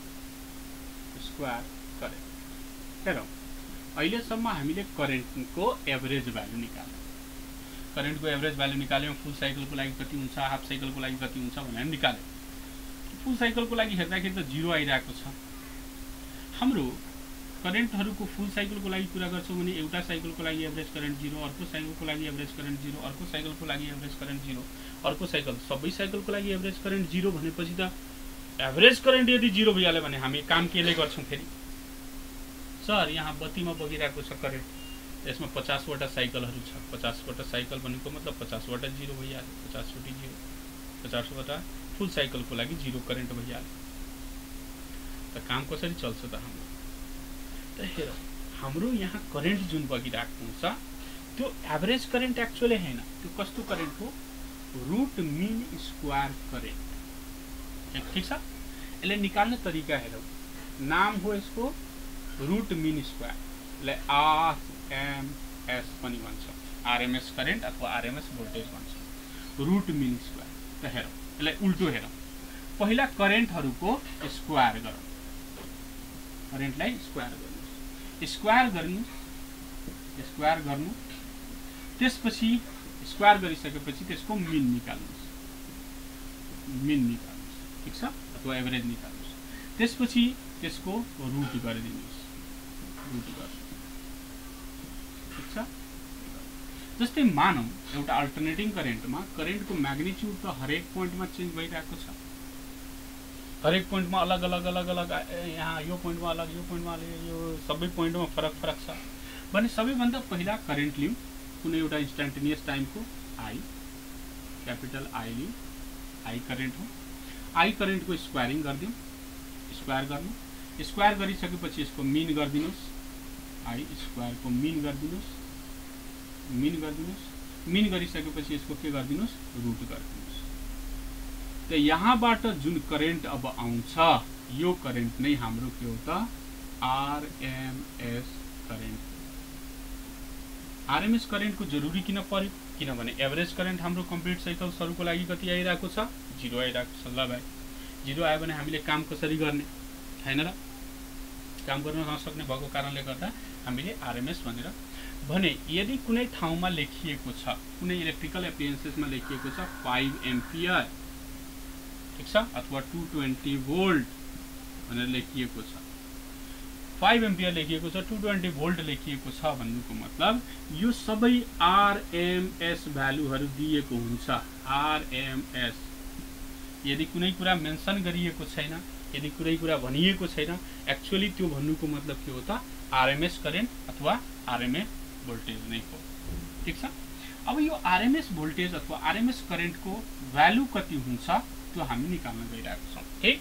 square current. हेरौँ, अहिलेसम्म हामीले करेन्टको एभरेज भ्यालु निकाल्यौँ। करेन्टको एभरेज भ्यालु निकाल्यौँ, फुल साइकलको लागि कति हुन्छ, हाफ साइकलको लागि कति हुन्छ भनेर निकाल्यौँ। फुल साइकलको लागि हेर्दाखेरि त जिरो आइरहेको छ। हाम्रो करेन्टहरूको फुल साइकलको लागि कुरा गर्छौँ भने एउटा साइकलको लागि एभरेज करेन्ट जिरो, अर्को साइकलको लागि एभरेज करेन्ट जिरो, अर्को साइकलको लागि एभरेज करेन्ट जिरो, अर्को साइकल सबै साइकलको लागि एभरेज करेन्ट जिरो भनेपछि त एभरेज करेन्ट यदि जिरो भइहाल्यो भने हामी काम केले गर्छौँ फेरि? सर यहाँ बत्तीमा बगिरहेको छ करेन्ट, यसमा पचासवटा साइकलहरू छ। पचासवटा साइकल भनेको मतलब पचासवटा जिरो भइहाल्यो, पचासवटा जिरो, पचासवटा फुल साइकलको लागि जिरो करेन्ट भइहाल्यो। त काम कसरी चल्छ त हाम्रो? त हेर, हाम्रो यहाँ करेन्ट जुन बगिरहेको हुन्छ त्यो एभरेज करेन्ट एक्चुअली हैन, त्यो कस्तो करेन्ट हो? Root mean square current. ठीक छ, यसले निकाल्ने तरिका हेरौँ। नाम हो यसको रुट मिन स्क्वायर, यसलाई आरएमएस पनि भन्छ, आरएमएस करेन्ट अथवा आरएमएस भोल्टेज भन्छ, रुट मिन स्क्वायर। त हेरौँ, यसलाई उल्टो हेरौँ। पहिला करेन्टहरूको स्क्वायर गरौँ, करेन्टलाई स्क्वायर गर्नु, स्क्वायर गर्नु, स्क्वायर गर्नु, त्यसपछि स्क्वायर गरिसकेपछि त्यसको मिन निकाल्नुहोस्, मिन निकाल्नुहोस्। ठिक छ, अथवा एभरेज निकाल्नुहोस्। त्यसपछि त्यसको रुट गरिदिनुहोस्, रुट गर्नु। ठिक छ, जस्तै मानौँ एउटा अल्टरनेटिङ करेन्टमा करेन्टको म्याग्निट्युड त हरेक पोइन्टमा चेन्ज भइरहेको छ। हरेक पोइन्टमा अलग अलग अलग अलग, यहाँ यो पोइन्टमा अलग, यो पोइन्टमा अलग, यो सबै पोइन्टमा फरक फरक छ भने सबैभन्दा पहिला करेन्ट लिउँ कुनै एउटा इन्स्ट्यान्टेनियस टाइमको, आई क्यापिटल आई लिउँ, आई करेन्ट हो। आई करेन्टको स्क्वायरिङ गरिदिउँ, स्क्वायर गर्नु, स्क्वायर गरिसकेपछि यसको मिन गरिदिनुहोस्, आई स्क्वायरको मिन गरिदिनुहोस्, मिन गरिदिनुहोस्, मिन गरिसकेपछि यसको के गरिदिनुहोस्? रुट गरिदिनुहोस्। त यहाँबाट जुन करेन्ट अब आउँछ यो करेन्ट नै हाम्रो के हो त? RMS current. आरएमएस करेन्टको जरुरी किन पर्यो? किनभने एभरेज करेन्ट हाम्रो कम्प्लिट साइकल्सहरूको लागि कति आइरहेको छ? जिरो आइरहेको छ। ल भाइ, जिरो आयो भने हामीले काम कसरी गर्ने? हैन र, काम गर्न नसक्ने भएको कारणले गर्दा हामीले आरएमएस भनेर भने। यदि कुनै ठाउँमा लेखिएको छ, कुनै इलेक्ट्रिकल एप्लायन्सेसमा लेखिएको छ फाइभ एम्पियर, ठीक छ, अथवा टू ट्वेंटी भोल्ट भनेर लेखिएको छ, फाइभ एम्पियर लेखिएको छ, टू ट्वेंटी भोल्ट लेखिएको छ भन्नुको मतलब यो सबै आरएमएस भ्यालुहरू दिएको हुन्छ। आरएमएस यदि कुनै कुरा मेन्सन गरिएको छैन, यदि कुनै कुरा भनिएको छैन, एक्चुअली त्यो भन्नुको मतलब के हो त? आरएमएस करेन्ट अथवा आरएमएस भोल्टेज नै हो। ठीक छ, अब यो आरएमएस भोल्टेज अथवा आरएमएस करेन्टको भ्यालु कति हुन्छ त्यो हामी निकाल्न गइरहेको छौँ। ठीक,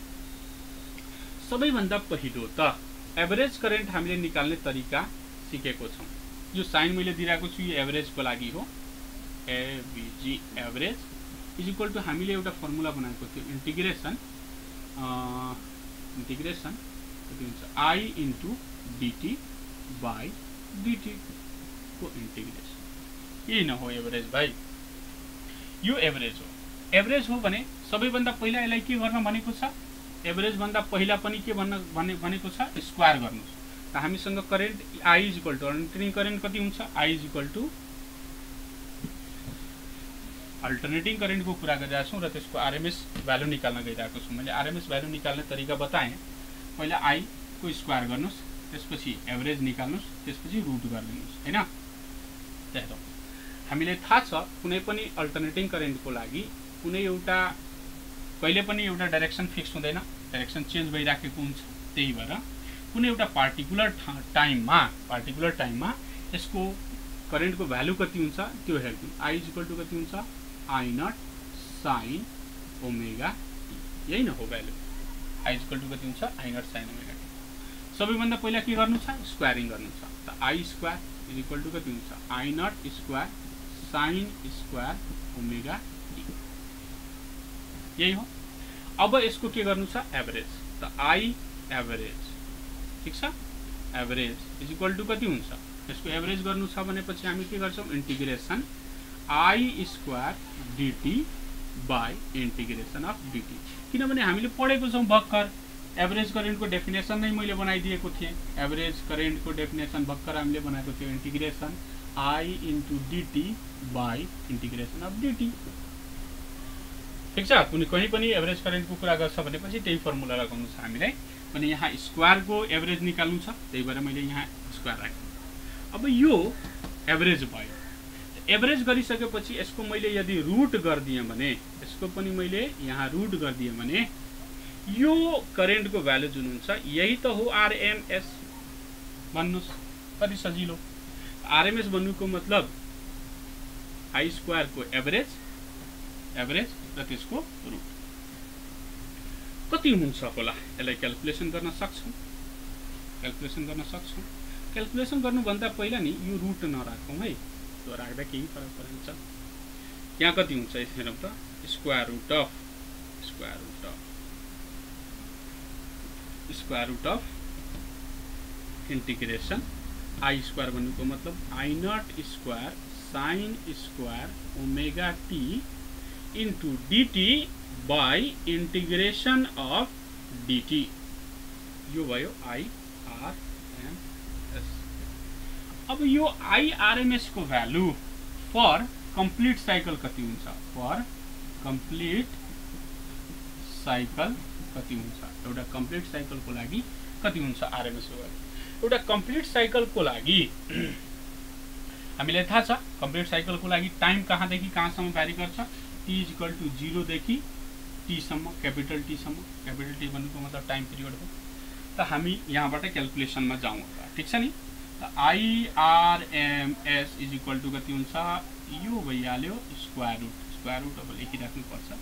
सबैभन्दा पहिलो त एभरेज करेन्ट हामीले निकाल्ने तरिका सिकेको छौँ। यो साइन मैले दिइरहेको छु, यो एभरेजको लागि हो। AVG average is equal to हामीले एउटा फर्मुला बनाएको थियो, इन्टिग्रेसन इन्टिग्रेसन कति हुन्छ? I into dt by dt को इन्टिग्रेसन। यही न हो एभरेज भाइ, यो एभरेज हो। एभरेज हो भने सबैभन्दा पहिला यसलाई के गर्न भनेको छ? एभरेज भन्दा पहिला पनि के भन्न भने भनेको छ? स्क्वायर गर्नुस्। त हामीसँग current I is equal to alternating current कति हुन्छ? I is equal to alternating करेन्टको कुरा गरिरहेको छौँ र त्यसको आरएमएस भ्यालु निकाल्न गइरहेको छौँ। मैले आरएमएस भ्यालु निकाल्ने तरिका बताएँ। पहिला आई को स्क्वायर गर्नुस्, त्यसपछि एभरेज निकाल्नुस्, त्यसपछि रुट गरिदिनुस्, हैन? त्यही हामीलाई थाहा छ कुनै पनि अल्टरनेटिङ करेन्टको लागि कुनै एउटा कहिले पनि एउटा डाइरेक्सन फिक्स हुँदैन, डाइरेक्सन चेन्ज भइराखेको हुन्छ। त्यही भएर कुनै एउटा पार्टिकुलर टाइममा पार्टिकुलर टाइममा यसको करेन्टको भ्यालु कति हुन्छ त्यो हेर्दिउँ। आई इज इक्वल टु कति हुन्छ I naught sine omega t, यही न हो value. I is equal to कति हुन्छ I naught sine omega t. सबैभन्दा पहिला के गर्नु छ स्क्वायरिङ गर्नु छ। त I square is equal to कति हुन्छ I naught square sine square omega t, यही हो। अब यसको के गर्नु छ एभरेज। त आई एभरेज ठीक छ, एभरेज इज इक्वल टु कति हुन्छ यसको एभरेज गर्नु छ भनेपछि हामी के गर्छौं integration I square dt by integration of dt. किनभने हामीले पढेको छौं भर्खर एभरेज करेन्टको डेफिनेसन नै मैले बनाइदिएको थिएँ। एभरेज करेन्टको डेफिनेसन भर्खर हामीले बनाएको थियो integration I into dt by integration of dt. ठीक छ, कुनै कहीँ पनि एभरेज करेन्टको कुरा गर्छ भनेपछि त्यही फर्मुला लगाउनु छ हामीलाई। भने यहाँ स्क्वायरको एभरेज निकाल्नु छ, त्यही भएर मैले यहाँ स्क्वायर राखेँ। अब यो एभरेज भयो। एभरेज गरिसकेपछि यसको मैले यदि रुट गरिदिएँ भने यसको पनि मैले यहाँ रुट गरिदिएँ भने यो करेन्टको भ्यालु जुन हुन्छ यही त हो आरएमएस। भन्नुस् कति सजिलो। आरएमएस भन्नुको मतलब आई स्क्वायरको एभरेज एभरेज र त्यसको रुट कति हुन्छ होला यसलाई क्याल्कुलेसन गर्न सक्छौं क्याल्कुलेसन गर्न सक्छौं क्याल्कुलेसन गर्नुभन्दा पहिला नि यो रुट नराखौं है, त्यो राख्दा केही फरक पर्दैन। यहाँ कति हुन्छ हेरौँ त square root of square root of square root of integration I square भन्नुको मतलब I naught square sine square omega T into dt by integration of dt। यो भयो आई आर एम एस। अब यो आई आर एम एस को value for complete cycle कति हुन्छ for complete cycle कति हुन्छ एउटा कंप्लीट साइकल को लागि कति हुन्छ आरएमएस को भ्यालु। एउटा कंप्लीट साइकल को लागि हामीलाई थाहा छ कंप्लीट साइकल को लागि टाइम कहाँदेखि कहाँसम्म भ्यारी गर्छ t is equal to zero देखि टी सम्म कैपिटल टी सम्म। कैपिटल टी भन्नुको मतलब टाइम पिरियड हो। त हामी यहाँबाट क्याल्कुलेसनमा जाउँ होला, ठीक छ नि। त I R M S is equal to कति हुन्छ यो भइहाल्यो स्क्वायर रुट। स्क्वायर रुट अब लेखिराख्नु पर्छ।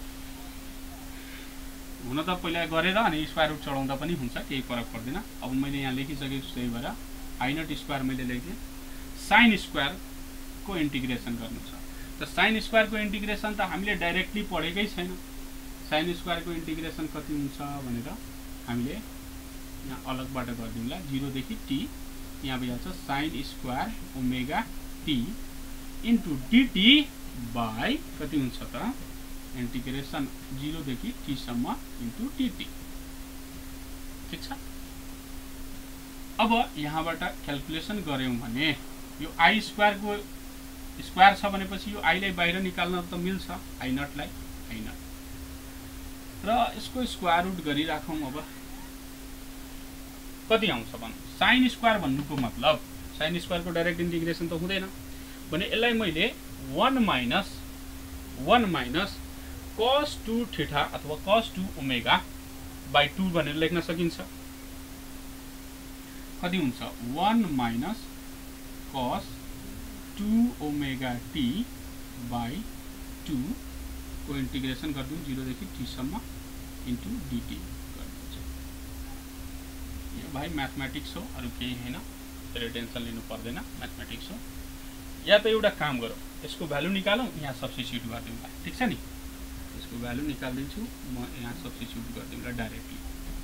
हुन त पहिला गरेर अनि स्क्वायर रुट चढाउँदा पनि हुन्छ, केही फरक पर्दैन। अब मैले यहाँ लेखिसकेको छु, त्यही भएर आई नट स्क्वायर मैले लेखेँ। साइन स्क्वायर को इन्टिग्रेसन गर्नु छ। त साइन स्क्वायर को इन्टिग्रेसन त हामीले डाइरेक्टली पढेकै छैन। साइन स्क्वायर को इन्टिग्रेसन कति हुन्छ भनेर हामीले यहाँ अलगबाट गर्दिउँला। जीरो देखि टी यहाँ भइहाल्छ sine square omega T into dt by कति हुन्छ त इन्टिग्रेसन जीरो देखि टी सम्म इन्टु डिटी। ठीक छ। अब यहाँबाट क्याल्कुलेसन गर्यौं भने यो आई स्क्वायर को स्क्वायर छ भनेपछि यो आई लाई बाहिर निकाल्न त मिल्छ, आई नट लाई आई नट र यसको स्क्वायर रुट गरिराखौं। अब कति आउँछ भन्नु साइन स्क्वायर भन्नुको मतलब साइन स्क्वायर को डाइरेक्ट इन्टिग्रेसन त हुँदैन भने यसलाई मैले one minus one minus cos two theta अथवा cos two omega by two भनेर लेख्न सकिन्छ। कति हुन्छ one minus cos two omega T by two को इन्टिग्रेसन गरिदिउँ जीरो देखि टी सम्म इन्टु डिटी गरिदिन्छ। यो भाइ म्याथमेटिक्स हो, अरु केही हैन, त्यसले टेन्सन लिनु पर्दैन, म्याथमेटिक्स हो। या त एउटा काम गरौँ, यसको भ्यालु निकालौँ, यहाँ सब्स्टिट्युट गरिदिउँला। ठीक छ नि, यसको भ्यालु निकाल्दिन्छु म, यहाँ सब्स्टिट्युट गरिदिउँला डाइरेक्टली।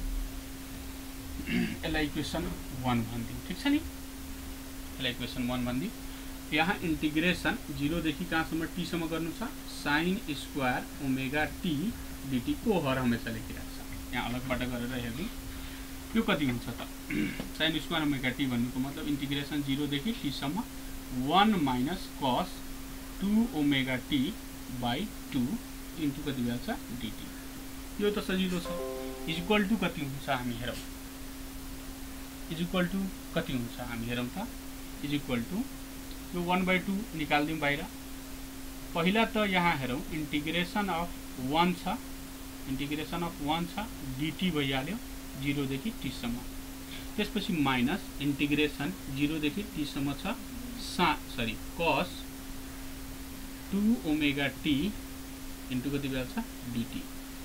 यसलाई इक्वेसन वन भनिदिउँ। ठीक छ नि, यसलाई इक्वेसन वन भनिदिउँ। यहाँ इन्टिग्रेसन जीरो देखि कहाँसम्म टी सम्म गर्नु छ sine square omega t dt को हर हमेशा लेखिरहेको छ। यहाँ अलगबाट गरेर हेर्नु यो कति हुन्छ त साइन स्क्वायर ओमेगा टी भन्नुको मतलब इन्टिग्रेसन जीरो देखि टी सम्म one minus cos two omega T by two into कति भइहाल्छ डिटी। यो त सजिलो छ। इज इक्वल टु कति हुन्छ हामी हेरौँ। इज इक्वल टु कति हुन्छ हामी हेरौँ त। इज इक्वल टु यो वन बाई टू निकाल्दिउँ बाहिर। पहिला त यहाँ हेरौँ इन्टिग्रेसन अफ वन छ, इन्टिग्रेसन अफ वन छ डिटी भइहाल्यो जीरो देखि टी सम्म। त्यसपछि माइनस इन्टिग्रेसन जीरो देखि टी सम्म छ सा सरी cos two omega T into कति भइहाल्छ dt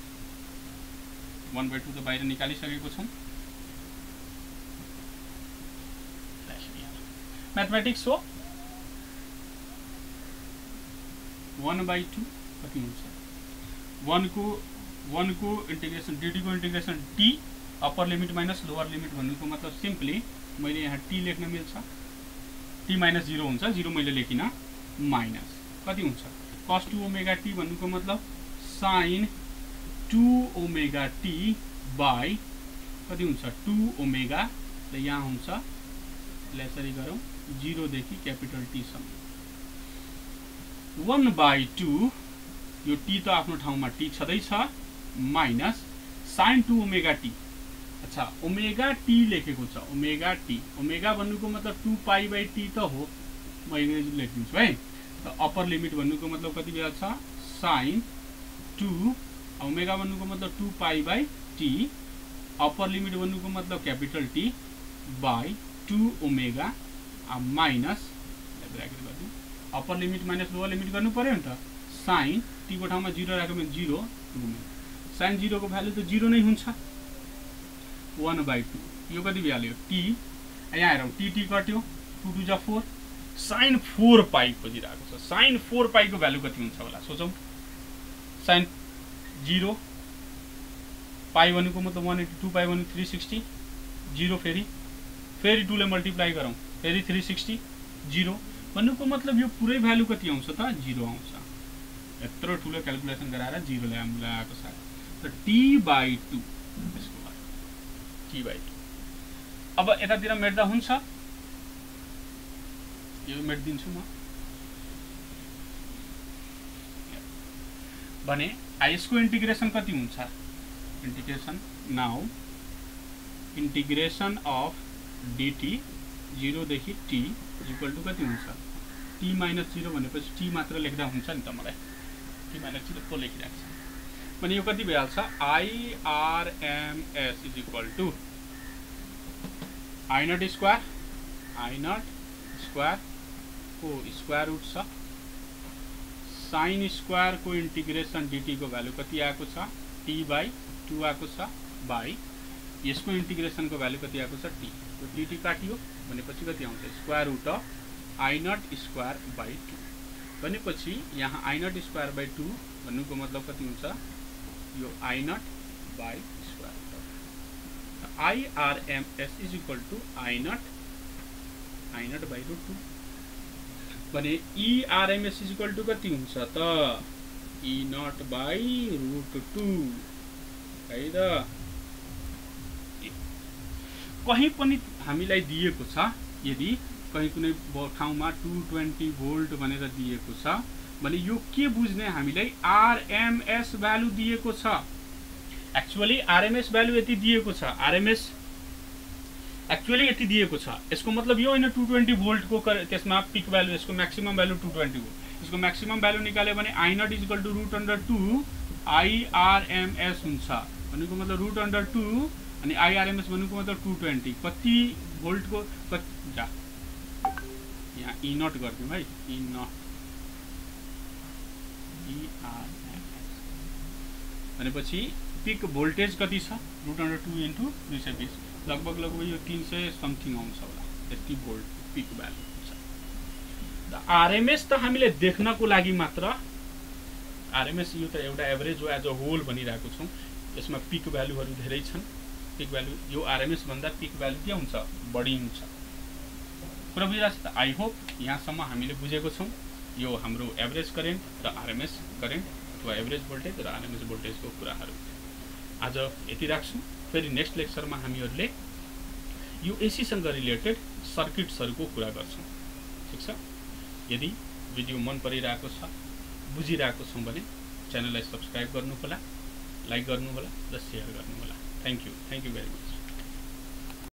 वन बाई टू त बाहिर निकालिसकेको छौँ मैथमेटिक्स हो वन बाई टू कति हुन्छ वन को वन को इंटीग्रेशन dt को integration t upper limit minus lower limit भन्नुको मतलब सिम्पली मैले यहाँ t लेख्न मिल्छ t माइनस जीरो हुन्छ जीरो मैले लेखिन माइनस कति हुन्छ cos टू ओमेगा t भन्नुको मतलब sin two omega t by कति हुन्छ टू ओमेगा र यहाँ हुन्छ यसरी गरौँ जीरो देखि क्यापिटल टी सम्म वन बाई टू यो t त आफ्नो ठाउँमा t छँदैछ minus sin two omega t अच्छा ओमेगा t लेखेको छ ओमेगा t ओमेगा भन्नुको मतलब टू पाई बाई t त हो म अंग्रेजी लेखिदिन्छु है त अप्पर लिमिट भन्नुको मतलब कति भइहाल्छ sin टू ओमेगा भन्नुको मतलब two pi by t upper limit भन्नुको मतलब capital T by two omega minus bracket गर्दिउँ upper limit minus lower limit गर्नु पर्यो नि त sin t को ठाउँमा जीरो राख्यो भने zero two omega sin zero को भ्यालु त जीरो नै हुन्छ वन बाई टू यो कति भइहाल्यो t यहाँ हेरौँ t t कट्यो टू टू जा फोर sin फोर पाई खोजिरहेको छ sin फोर पाई को भ्यालु कति हुन्छ होला सोचौँ sin जीरो पाई भनेको मतलब वन एटी टू पाई भने थ्री सिक्सटी जीरो फेरि फेरि टू ले मल्टिप्लाई गरौँ फेरि थ्री सिक्सटी जीरो भन्नुको मतलब यो पुरै भ्यालु कति आउँछ त जीरो आउँछ यत्रो ठुलो क्याल्कुलेसन गराएर जीरो ल्याएको छ त t बाई टू यसको भयो t बाई टू अब यतातिर मेट्दा हुन्छ यो मेट्दिन्छु म भने यसको इंटीग्रेशन कति हुन्छ integration now integration of dt zero देखि t इक्वल टू कति हुन्छ t माइनस जीरो भनेपछि t मात्र लेख्दा हुन्छ नि त मलाई t माइनस जीरो को लेखिराख्छ भने यो कति भइहाल्छ i r m s is equal to i naught square i naught square को स्क्वायर रूट छ sin स्क्वायर को इंटीग्रेशन dt को भ्यालु कति आएको छ t बाई टू आएको छ बाई यसको इंटीग्रेशन को भ्यालु कति आएको छ t तो dt काटियो भनेपछि कति आउँछ square root of i naught square by two भनेपछि यहाँ i naught square by two भन्नुको मतलब कति हुन्छ यो i naught by square root of i r m s is equal to i naught i naught by root two भने e r m s is equal to कति हुन्छ त e naught by root two है त कहीं पनि हामीलाई दिएको छ यदि कहीं कुनै ठाउँमा टू ट्वेंटी भोल्ट भनेर दिएको छ भने यो के बुझ्ने हामीलाई आरएमएस भ्यालु दिएको छ एक्चुअली आरएमएस भ्यालु यति दिएको छ आरएमएस एक्चुअली यति दिएको छ यसको मतलब यो हैन टू ट्वेंटी भोल्ट को त्यसमा पिक भ्यालु यसको मैक्सिमम भ्यालु टू ट्वेंटी हो यसको मैक्सिमम भ्यालु निकाल्यो भने I naught is equal to root under two IRMS हुन्छ भनेको मतलब रूट अंडर टू अनि आईआरएमएस भन्नुको मतलब टू ट्वेंटी कति भोल्ट को कति जा यहाँ ई नट गर्दिउँ है ई नट ईआरएमएस भनेपछि पिक भोल्टेज कति छ रूट अंडर टू इन्टु दुई सय बीस लगभग लगभग यो तीन सय समथिङ आउँछ होला यति भोल्ट पिक भ्यालु हुन्छ आरएमएस त हामीले देख्नको लागि मात्र आरएमएस यो त एउटा एभरेज हो एज अ होल भनिरहेको छौं यसमा पिक भ्यालुहरु धेरै छन् पिक भ्यालु यो आरएमएस भन्दा पिक भ्यालु के हुन्छ बढी हुन्छ कुरा बुझिरहेछ त आई होप यहाँसम्म हामीले बुझेको छौं यो हाम्रो एभरेज करेन्ट र आरएमएस करेन्ट अथवा एभरेज भोल्टेज र आरएमएस भोल्टेजको कुराहरु आज यति राख्छौं फेरि नेक्स्ट लेक्चरमा हामीहरुले यो एसी सँग रिलेटेड सर्किट्सहरुको कुरा गर्छौं ठीक छ यदि भिडियो मन परिरहेको छ बुझिरहेको छौं भने च्यानललाई सब्स्क्राइब गर्नु होला लाइक गर्नु होला र शेयर गर्नु होला thank you thank you very much